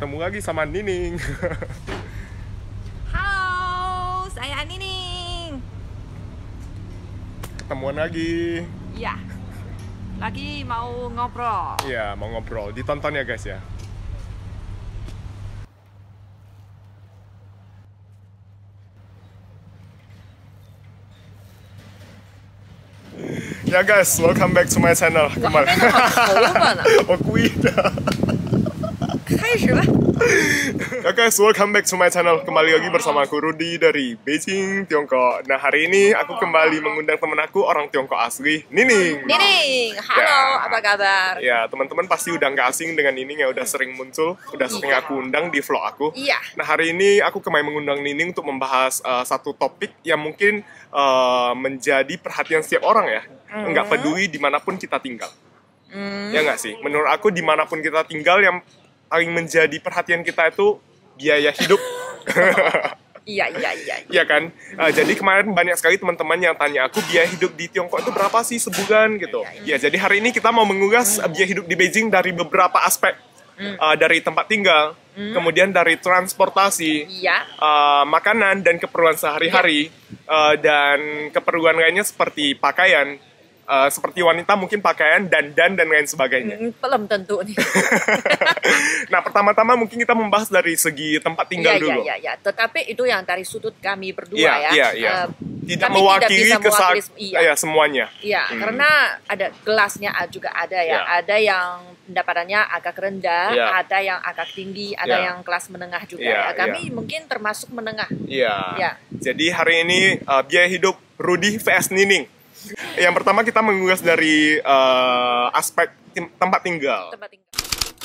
Ketemu lagi sama Nining. Halo, saya Nining. Ketemuan lagi. Ya, lagi mau ngobrol. Iya, mau ngobrol. Ditonton ya guys ya. Ya guys, welcome back to my channel. 我还没弄好头发呢， 我故意的。 开始吧。 Ya guys, welcome back to my channel. Kembali lagi bersama aku Rudy dari Beijing, Tiongkok. Nah, hari ini aku kembali mengundang temen aku orang Tiongkok asli, Nining. Nining, halo, Ya. apa kabar? Ya, teman-teman pasti udah nggak asing dengan Nining ya, udah sering muncul, udah sering aku undang di vlog aku. Iya. Nah, hari ini aku kembali mengundang Nining untuk membahas satu topik yang mungkin menjadi perhatian setiap orang ya. Nggak peduli dimanapun kita tinggal. Ya nggak sih? Menurut aku dimanapun kita tinggal yang paling menjadi perhatian kita itu biaya hidup. Iya. Iya kan? Jadi kemarin banyak sekali teman-teman yang tanya aku biaya hidup di Tiongkok itu berapa sih sebulan gitu. Ya, jadi hari ini kita mau mengulas biaya hidup di Beijing dari beberapa aspek. Dari tempat tinggal, kemudian dari transportasi, Iya. makanan dan keperluan sehari-hari, dan keperluan lainnya seperti pakaian, seperti wanita mungkin pakaian, dan lain sebagainya. Belum tentu nih. Nah, pertama-tama mungkin kita membahas dari segi tempat tinggal dulu. Iya. Tetapi itu yang dari sudut kami berdua Iya. ya. Tidak Kami mewakili tidak bisa mewakili, ya, semuanya. Iya, karena ada gelasnya juga ada ya. Iya. Ada yang pendapatannya agak rendah, Iya. ada yang agak tinggi, ada Iya. yang kelas menengah juga. Iya, Ya. Kami mungkin termasuk menengah. Iya. Iya. Jadi hari ini biaya hidup Rudy vs Nining. Yang pertama kita mengulas dari aspek tempat tinggal. Tempat tinggal.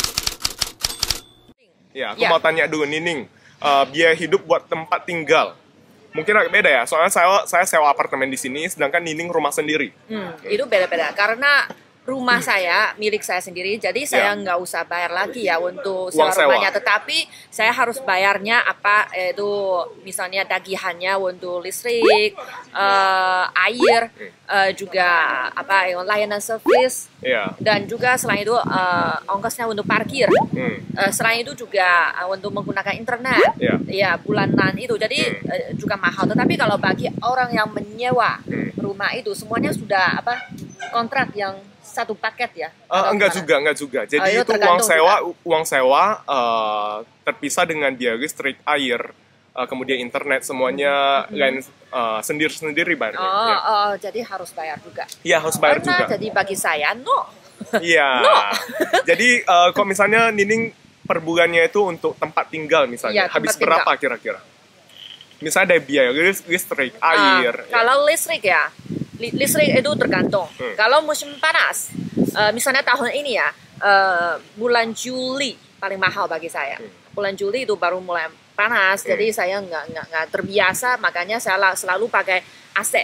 Ya, aku Ya. mau tanya dulu Nining, biaya hidup buat tempat tinggal. Mungkin agak beda ya, soalnya saya sewa apartemen di sini, sedangkan Nining rumah sendiri. Itu beda-beda karena rumah saya milik saya sendiri, jadi saya nggak usah bayar lagi ya untuk Uang sewa sewa. rumahnya, tetapi saya harus bayarnya apa itu misalnya tagihannya untuk listrik, air, juga apa layanan servis, Iya. dan juga selain itu ongkosnya untuk parkir. Selain itu juga untuk menggunakan internet, Iya. ya bulanan itu, jadi juga mahal. Tetapi kalau bagi orang yang menyewa rumah itu semuanya sudah apa kontrak yang satu paket ya? Atau Enggak gimana? juga. Jadi itu itu tergantung uang sewa terpisah dengan biaya listrik, air, kemudian internet semuanya lain sendiri-sendiri bayarnya. Ya. Jadi harus bayar juga. Iya, harus bayar Karena juga. jadi bagi saya no. Iya. No. Jadi kalau misalnya Nining per bulannya itu untuk tempat tinggal misalnya, Iya, habis tempat berapa kira-kira? Misalnya ada biaya listrik, air. ya. Kalau listrik ya, listrik itu tergantung. Kalau musim panas, misalnya tahun ini ya, bulan Juli paling mahal bagi saya. Bulan Juli itu baru mulai panas, jadi saya nggak terbiasa, makanya saya selalu pakai AC.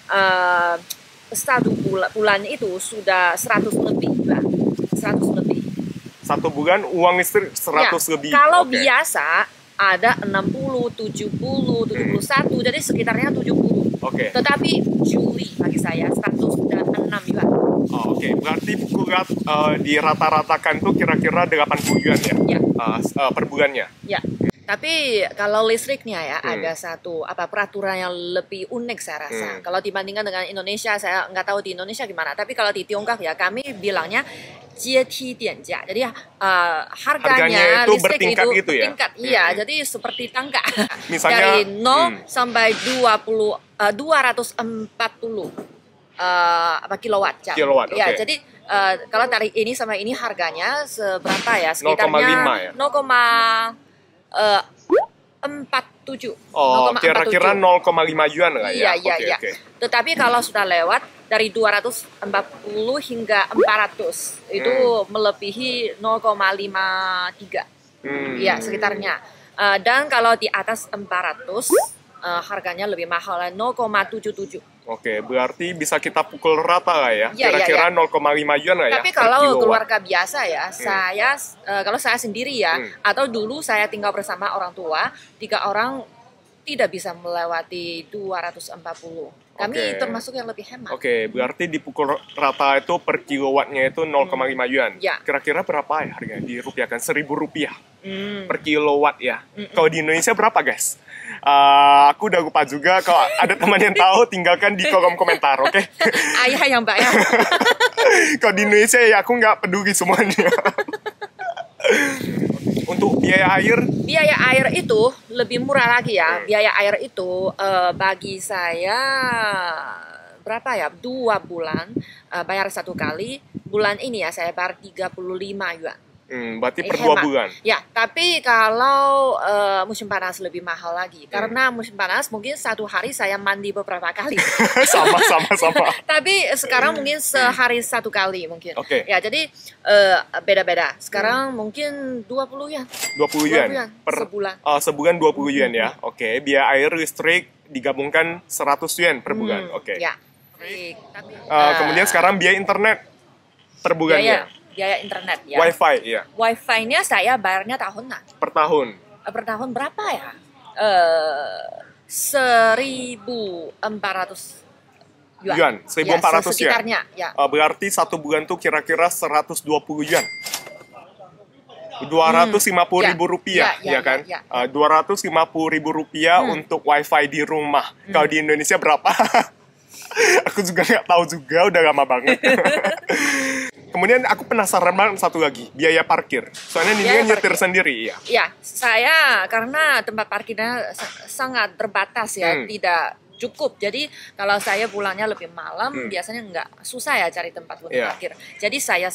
Satu bulan itu sudah 100 lebih, Mbak. 100 lebih. Satu bulan uang listrik 100 Ya, lebih. Kalau Oke. biasa ada 60, 70, 71, jadi sekitarnya 70. Oke. Tetapi Juli bagi saya 106 juga. Oh, oke. Berarti di rata-ratakan tuh kira-kira 80 yuan ya? Ya. Per bulannya. Ya. Tapi kalau listriknya ya ada satu peraturan yang lebih unik saya rasa. Kalau dibandingkan dengan Indonesia, saya nggak tahu di Indonesia gimana. Tapi kalau di Tiongkok ya kami bilangnya jieti dianjia. Jadi Harganya itu listrik bertingkat itu gitu ya? bertingkat. Iya, jadi seperti tangga. Misalnya, dari 0 sampai 240 kilowatt jam. Kilowatt, Ya, oke. jadi kalau tarik ini sama ini harganya seberapa ya? Sekitarnya 0,5 ya? 0,47. Oh, kira-kira 0,5 yuan lah ya? Iya. Oke. Tetapi kalau sudah lewat dari 240 hingga 400 itu melebihi 0,53. Iya, sekitarnya. Dan kalau di atas 400 harganya lebih mahal, 0,77. Oke, berarti bisa kita pukul rata lah ya? Iya, Kira-kira 0,5 yuan lah ya? Tapi per kalau kilowatt. keluarga biasa ya, saya kalau saya sendiri ya, atau dulu saya tinggal bersama orang tua, 3 orang tidak bisa melewati 240. Kami Oke. termasuk yang lebih hemat. Oke, berarti dipukul rata itu per kilowattnya itu 0,5 yuan. Ya. Kira-kira berapa ya harganya? Dirupiahkan Rp1.000 Hmm. per kilowatt ya. Kalau di Indonesia berapa, guys? Aku udah lupa juga. Kalau ada teman yang tahu, tinggalkan di kolom komentar, oke? Ayah yang bayar. Kalau di Indonesia ya aku nggak peduli semuanya. Untuk biaya air, Biaya air itu lebih murah lagi ya. Biaya air itu bagi saya berapa ya? 2 bulan bayar 1 kali. Bulan ini ya saya bayar 35 yuan. berarti per 2 Hemat. bulan. Ya, tapi kalau musim panas lebih mahal lagi. Karena musim panas mungkin 1 hari saya mandi beberapa kali. sama. Tapi sekarang mungkin sehari 1 kali mungkin. Oke. Ya, jadi beda-beda. Sekarang mungkin 20 yuan. 20 yuan 20 yuan per sebulan. sebulan 20 yuan ya. Oke, biaya air listrik digabungkan 100 yuan per bulan. Oke. Ya. Baik, tapi Kemudian sekarang biaya internet per bulannya. biaya internet ya. Wifi ya, Wifi-nya saya bayarnya tahunan. per tahun. Per tahun berapa ya? 1.400 Yuan, 1.400 yuan. sekitarnya, ya. Berarti 1 bulan tuh kira-kira 120 yuan. 250.000 rupiah, Ya, ya kan? ya. 250.000 rupiah untuk wifi di rumah. Kalau di Indonesia berapa? Aku juga nggak tahu juga, udah lama banget. Kemudian aku penasaran banget satu lagi, biaya parkir. Soalnya ini Biaya kan nyetir parkir. sendiri ya. Ya, saya karena tempat parkirnya sangat terbatas ya, tidak cukup. Jadi kalau saya pulangnya lebih malam, biasanya nggak susah ya cari tempat untuk Iya. parkir. Jadi saya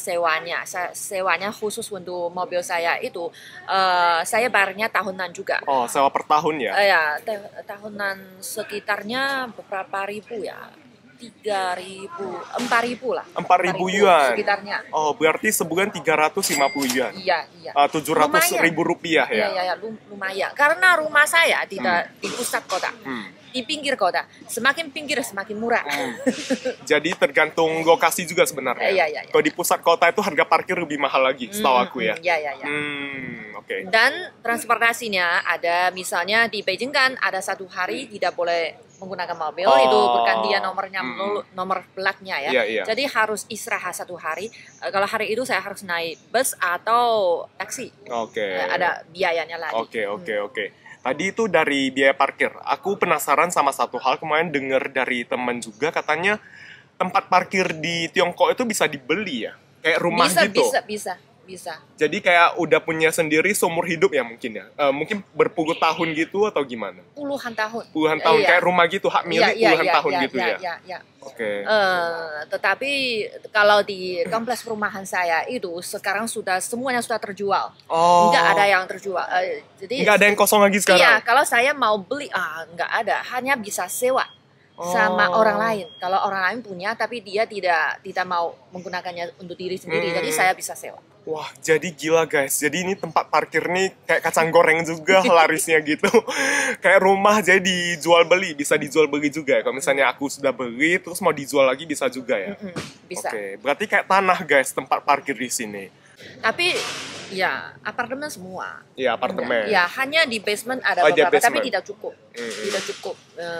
sewanya khusus untuk mobil saya itu, saya bayarnya tahunan juga. Oh, sewa per tahun ya? Ya, tahunan sekitarnya beberapa ribu ya. 3.000, 4.000 lah. 4.000 yuan. Sekitarnya. Oh, berarti sebulan 350 yuan. Iya. 700.000 rupiah ya? Iya, lumayan. Karena rumah saya tidak di pusat kota, di pinggir kota. Semakin pinggir semakin murah. Jadi tergantung lokasi juga sebenarnya. Iya. Kalau di pusat kota itu harga parkir lebih mahal lagi, setahu aku ya. Iya. Oke. Dan transportasinya ada, misalnya di Beijing kan ada 1 hari tidak boleh menggunakan mobil, itu bergantian nomornya, nomor platnya ya. Iya. Jadi harus istirahat 1 hari. Kalau hari itu saya harus naik bus atau taksi. Oke. Ada biayanya lagi. Oke. Tadi itu dari biaya parkir. Aku penasaran sama satu hal, kemarin dengar dari teman juga katanya tempat parkir di Tiongkok itu bisa dibeli ya, kayak rumah gitu. Bisa. Jadi kayak udah punya sendiri seumur hidup ya mungkin ya. Mungkin berpuluh tahun gitu atau gimana? Puluhan tahun. Puluhan tahun Iya. kayak rumah gitu, hak milik puluhan tahun gitu ya. Iya. Oke. Tetapi kalau di kompleks perumahan saya itu sekarang semuanya sudah terjual. Oh. Nggak ada yang terjual. Jadi Nggak ada yang kosong lagi sekarang. iya, kalau saya mau beli nggak ada, hanya bisa sewa sama orang lain. Kalau orang lain punya tapi dia tidak mau menggunakannya untuk diri sendiri, jadi saya bisa sewa. Wah, jadi gila guys. Jadi ini tempat parkir nih kayak kacang goreng juga larisnya gitu. Kayak rumah jadi bisa dijual beli juga ya. Kalau misalnya aku sudah beli terus mau dijual lagi bisa juga ya. Bisa. Oke, berarti kayak tanah guys tempat parkir di sini. Tapi ya apartemen semua. Iya, apartemen. Ya, hanya di basement ada di beberapa, tapi basement. tidak cukup. Tidak cukup.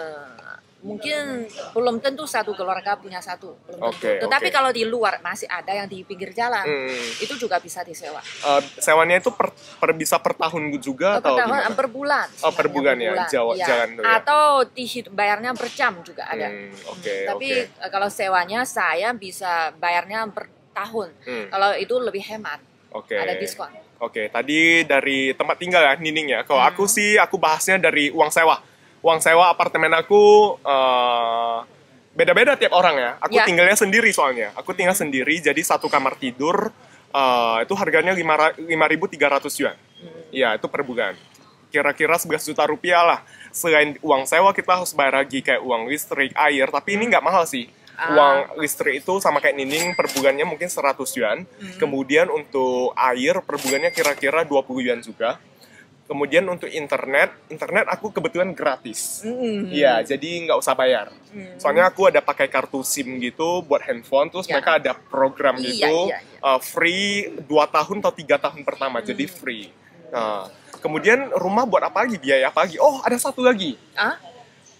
Mungkin belum tentu satu keluarga punya satu, belum tentu. Oke, Tetapi oke. kalau di luar masih ada yang di pinggir jalan, itu juga bisa disewa. Sewanya itu bisa per tahun juga atau gimana? Per bulan. Oh, per bulan ya, Iya. jalan tuh ya. Atau bayarnya per jam juga ada. Oke, Tapi kalau sewanya saya bisa bayarnya per tahun. Kalau itu lebih hemat, Oke. ada diskon. Oke, tadi dari tempat tinggal ya, Nining ya. Kalau aku sih, aku bahasnya dari uang sewa. Uang sewa apartemen aku beda-beda tiap orang ya. Aku Ya. tinggalnya sendiri soalnya. Aku tinggal sendiri, jadi satu kamar tidur itu harganya 5.300 yuan. Iya, itu per bulan. Kira-kira 11 juta rupiah lah. Selain uang sewa, kita harus bayar lagi kayak uang listrik, air. Tapi ini nggak mahal sih. Uang listrik itu sama kayak Nining, per bulannya mungkin 100 yuan. Kemudian untuk air, per bulannya kira-kira 20 yuan juga. Kemudian untuk internet aku kebetulan gratis. Iya, jadi nggak usah bayar. Soalnya aku ada pakai kartu SIM gitu buat handphone, terus mereka ada program gitu, free 2 tahun atau 3 tahun pertama, jadi free. Nah, kemudian rumah buat apa lagi, biaya apa lagi? Oh, ada satu lagi.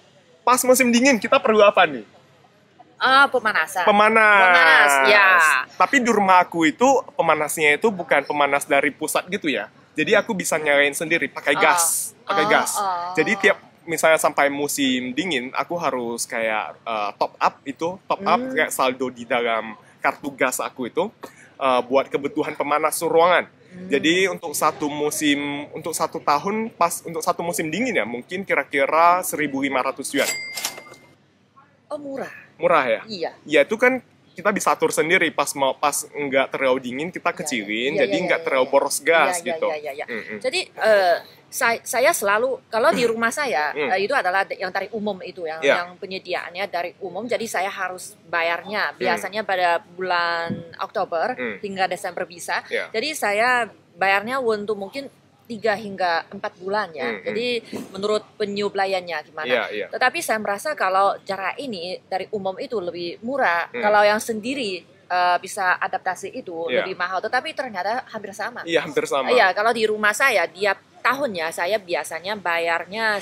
pas musim dingin kita perlu apa nih? Pemanasan. Pemanas. Ya. Tapi di rumah aku itu pemanasnya itu bukan pemanas dari pusat gitu ya. Jadi aku bisa nyalain sendiri pakai gas, Jadi tiap misalnya sampai musim dingin, aku harus kayak top up kayak saldo di dalam kartu gas aku itu buat kebutuhan pemanas ruangan. Jadi untuk satu tahun untuk satu musim dingin ya mungkin kira-kira 1.500 yuan. Oh, murah. Murah ya? Iya. Ya itu kan kita bisa atur sendiri pas nggak terlalu dingin kita kecilin, jadi nggak terlalu boros gas gitu. Jadi saya selalu kalau di rumah saya itu adalah yang dari umum itu yang penyediaannya dari umum, jadi saya harus bayarnya biasanya pada bulan Oktober hingga Desember bisa. Jadi saya bayarnya untuk mungkin 3 hingga 4 bulan ya. Jadi menurut penyuplaiannya gimana. Tetapi saya merasa kalau cara ini dari umum itu lebih murah. Kalau yang sendiri bisa adaptasi itu lebih mahal. Tetapi ternyata hampir sama. Iya, hampir sama. Iya, kalau di rumah saya tiap tahunnya saya biasanya bayarnya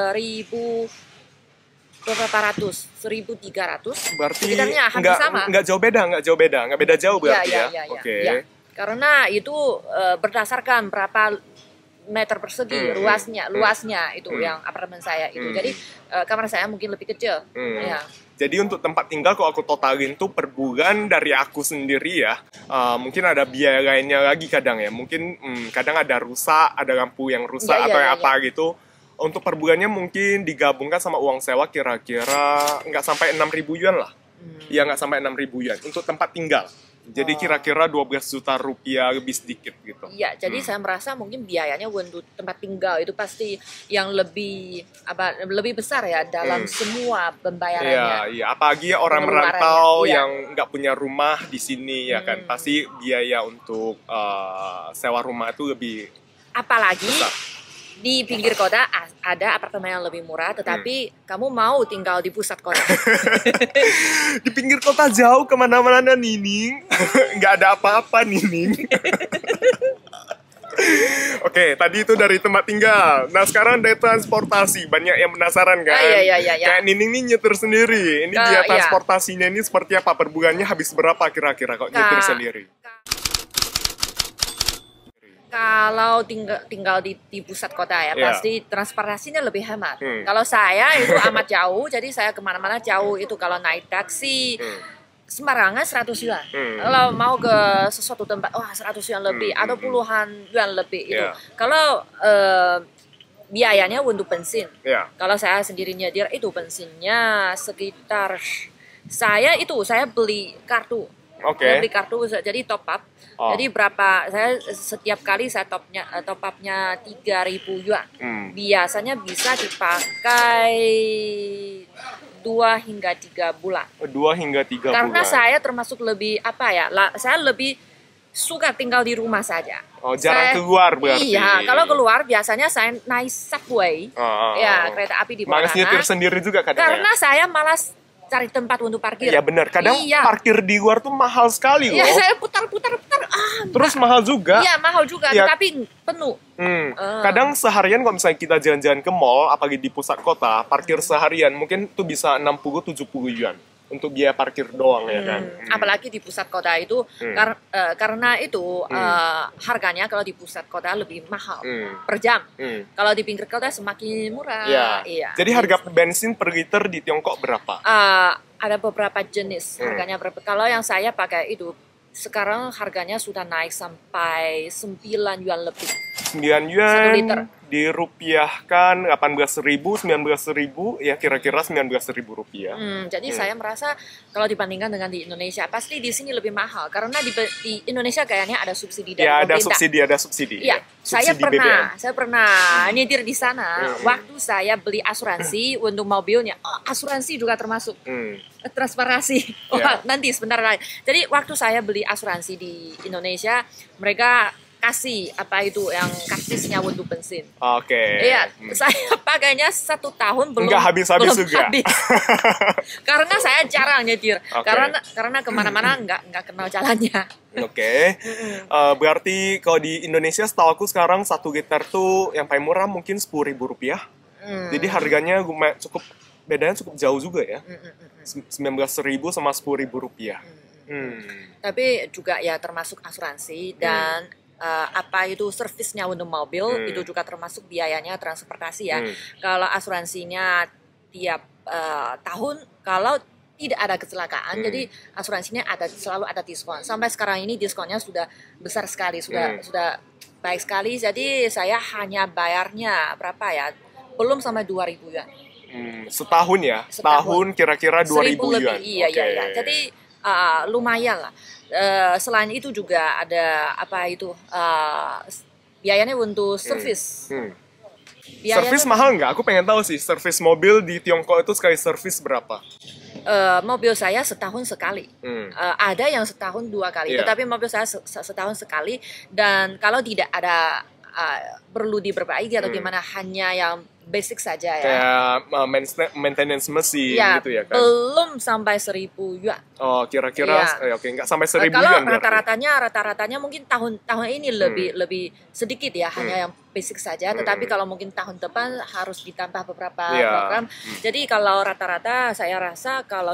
1.300. Berarti nggak jauh beda, nggak beda jauh berarti ya. Oke. Karena itu berdasarkan berapa meter persegi luasnya itu yang apartemen saya itu. Jadi kamar saya mungkin lebih kecil. Ya. Jadi untuk tempat tinggal kalau aku totalin tuh per bulan dari aku sendiri ya, mungkin ada biaya lainnya lagi kadang ya. Mungkin kadang ada rusak, ada lampu yang rusak apa gitu. Untuk per bulannya mungkin digabungkan sama uang sewa kira-kira nggak sampai 6.000 yuan lah. Ya nggak sampai 6.000 yuan untuk tempat tinggal. Jadi kira-kira 12 juta rupiah lebih sedikit gitu. Iya, jadi saya merasa mungkin biayanya untuk tempat tinggal itu pasti yang lebih besar ya dalam semua pembayarannya. Iya, apalagi orang merantau yang nggak punya rumah di sini ya kan, pasti biaya untuk sewa rumah itu lebih apalagi besar. Di pinggir kota ada apartemen yang lebih murah, tetapi kamu mau tinggal di pusat kota. Di pinggir kota jauh kemana-mana Nining. Nggak ada apa-apa Nining. Oke, tadi itu dari tempat tinggal. Nah sekarang dari transportasi, banyak yang penasaran kan? Iya. Kayak Nining nih nyetir sendiri. Ini biaya transportasinya ini seperti apa? Per bulannya habis berapa kira-kira kok nyetir sendiri? Kalau tinggal di pusat kota ya, pasti transportasinya lebih hemat. Kalau saya itu amat jauh, jadi saya kemana-mana jauh itu. Kalau naik taksi, sembarangan 100 yuan. Kalau mau ke sesuatu tempat, 100 yuan lebih, atau puluhan yuan lebih itu. Kalau biayanya untuk bensin, kalau saya sendiri nyetir itu bensinnya sekitar, saya beli kartu. Saya beli kartu, jadi top up. Jadi saya setiap kali saya top upnya 3.000 yuan. Biasanya bisa dipakai 2 hingga 3 bulan. 2 hingga 3 bulan. Karena saya termasuk lebih saya lebih suka tinggal di rumah saja. Jarang keluar berarti. Iya, kalau keluar biasanya saya naik subway. Kereta api di bawah tanah. Malas nyetir sendiri juga kadang. Karena saya malas cari tempat untuk parkir. Iya benar, kadang parkir di luar tuh mahal sekali loh. Iya, saya putar. Terus mahal juga. Iya, mahal juga, tapi penuh. Kadang seharian kalau misalnya kita jalan-jalan ke mall, apalagi di pusat kota, parkir seharian mungkin tuh bisa 60-70 yuan untuk biaya parkir doang ya kan. Apalagi di pusat kota itu karena itu harganya kalau di pusat kota lebih mahal per jam. Kalau di pinggir kota semakin murah. Iya. Jadi harga bensin per liter di Tiongkok berapa? Ada beberapa jenis harganya berapa. Kalau yang saya pakai itu sekarang harganya sudah naik sampai 9 yuan lebih. 9 yuan dirupiahkan 18.000, 19.000, ya kira-kira 19.000 rupiah. Jadi saya merasa kalau dibandingkan dengan di Indonesia, pasti di sini lebih mahal. Karena di Indonesia kayaknya ada subsidi dari pemerintah. Ada subsidi. Iya, saya pernah nyetir di sana. Waktu saya beli asuransi untuk mobilnya, asuransi juga termasuk. Transparansi. Nanti sebentar lagi. Jadi waktu saya beli asuransi di Indonesia, mereka kasih yang kartisnya untuk bensin. Iya, saya pakainya 1 tahun belum habis juga. Karena saya jarang nyetir. Karena kemana-mana nggak kenal jalannya. Berarti kalau di Indonesia setahu aku sekarang 1 liter tuh yang paling murah mungkin 10.000 rupiah. Jadi harganya cukup bedanya cukup jauh juga ya. 19.000 sama 10.000 rupiah. Tapi juga ya termasuk asuransi dan apa itu servisnya untuk mobil itu juga termasuk biayanya transportasi ya. Kalau asuransinya tiap tahun, kalau tidak ada kecelakaan, jadi asuransinya selalu ada diskon. Sampai sekarang ini diskonnya sudah besar sekali, sudah baik sekali. Jadi saya hanya bayarnya berapa ya? Belum sampai 2.000 yuan. Setahun ya? Setahun kira-kira 2.000 yuan. Iya. Jadi lumayan lah. Selain itu juga ada apa itu biayanya untuk servis. Servis mahal nggak? Aku pengen tahu sih, servis mobil di Tiongkok itu sekali servis berapa? Mobil saya setahun sekali. Ada yang setahun 2 kali, tetapi mobil saya setahun sekali. Dan kalau tidak ada perlu diperbaiki atau gimana, hanya yang basic saja ya. Kayak maintenance mesin gitu ya kan? Belum sampai 1.000 yuan. Oh, kira-kira oke, nggak sampai 1.000 kalau yuan. rata-ratanya mungkin tahun ini lebih sedikit ya, hanya yang basic saja. Tetapi kalau mungkin tahun depan harus ditambah beberapa program. Jadi kalau rata-rata saya rasa kalau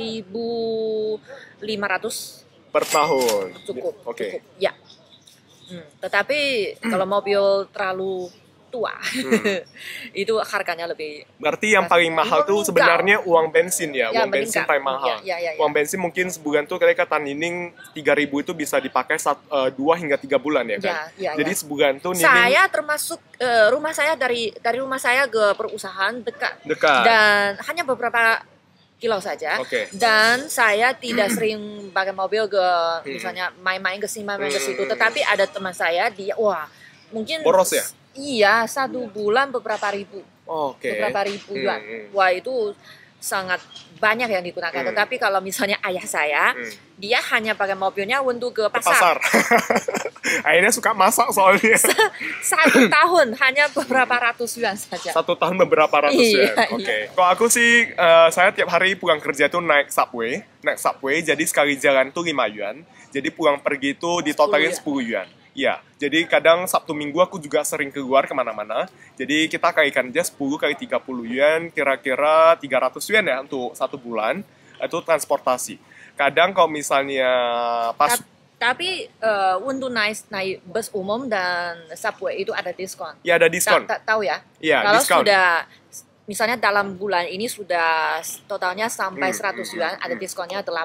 1.500 per tahun. Cukup. Oke. Ya. Tetapi kalau mobil terlalu tua, itu harganya lebih. Berarti yang paling mahal tuh sebenarnya uang bensin ya, uang bensin paling mahal. Uang bensin mungkin sebulan tuh kayak kata Nining 3.000 itu bisa dipakai 2 hingga 3 bulan ya kan. Jadi sebulan tuh Nining. Saya termasuk rumah saya dari rumah saya ke perusahaan dekat. Dan hanya beberapa kilo saja. Dan saya tidak sering pakai mobil ke misalnya main-main ke sini, main-main ke situ. Tetapi ada teman saya, dia mungkin boros ya. Iya, 1 bulan beberapa ribu. Beberapa ribu yuan. Wah, itu sangat banyak yang digunakan. Tetapi kalau misalnya ayah saya, dia hanya pakai mobilnya untuk ke pasar. Akhirnya suka masak soalnya. 1 tahun hanya beberapa ratus yuan saja. 1 tahun beberapa ratus yuan. Kalau aku sih, saya tiap hari pulang kerja tuh naik subway. Jadi sekali jalan tuh 5 yuan. Jadi pulang pergi tuh ditotalin 10 yuan. Iya, jadi kadang Sabtu Minggu aku juga sering keluar kemana-mana. Jadi kita kalikan aja 10 kali 30 yuan, kira-kira 300 yuan ya untuk 1 bulan. Itu transportasi. Kadang kalau misalnya pas... Tapi untuk naik bus umum dan subway itu ada diskon. Iya, ada diskon. Tahu ya? Iya, kalau diskon. Sudah, misalnya dalam bulan ini sudah totalnya sampai 100 yuan, ada diskonnya 20%.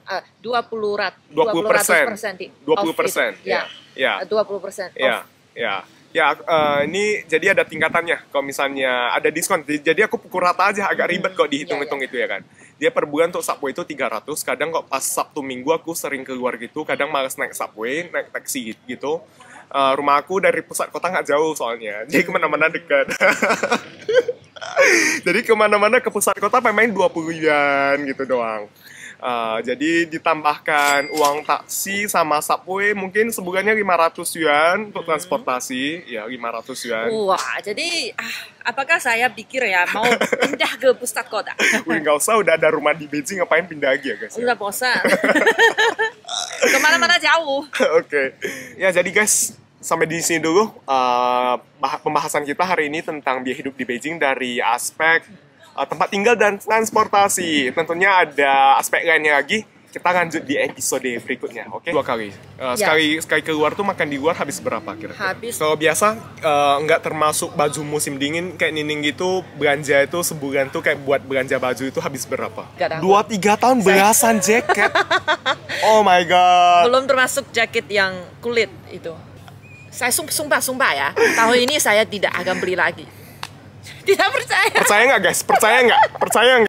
20%. Ya, 20%. Ini jadi ada tingkatannya. Kalau misalnya ada diskon, jadi aku pukul rata aja, agak ribet kok dihitung-hitung itu ya kan. Dia per bulan untuk subway itu 300. Kadang kok pas Sabtu Minggu aku sering keluar gitu, kadang males naik subway, naik taksi gitu. Rumah aku dari pusat kota nggak jauh soalnya, jadi kemana-mana dekat. Jadi kemana-mana ke pusat kota main 20 yuan gitu doang. Jadi ditambahkan uang taksi sama subway mungkin sebulannya 500 yuan untuk transportasi, ya 500 yuan. Wah, jadi apakah saya pikir ya mau pindah ke pusat kota? Wih, nggak usah, udah ada rumah di Beijing, ngapain pindah lagi ya guys? Udah bosan. Kemana-mana jauh. Oke. Ya jadi guys, sampai di sini dulu pembahasan kita hari ini tentang biaya hidup di Beijing dari aspek tempat tinggal dan transportasi. Tentunya ada aspek lainnya lagi. Kita lanjut di episode berikutnya, oke? 2 kali. Sekali keluar tuh makan di luar habis berapa kira-kira? Kalau biasa nggak termasuk baju musim dingin kayak Nining gitu, belanja itu sebulan tuh kayak buat belanja baju itu habis berapa? 2-3 tahun belasan jaket. Oh my god. Belum termasuk jaket yang kulit itu. Saya sumpah ya, tahun ini saya tidak akan beli lagi. Tidak percaya. Percaya nggak guys? Percaya nggak?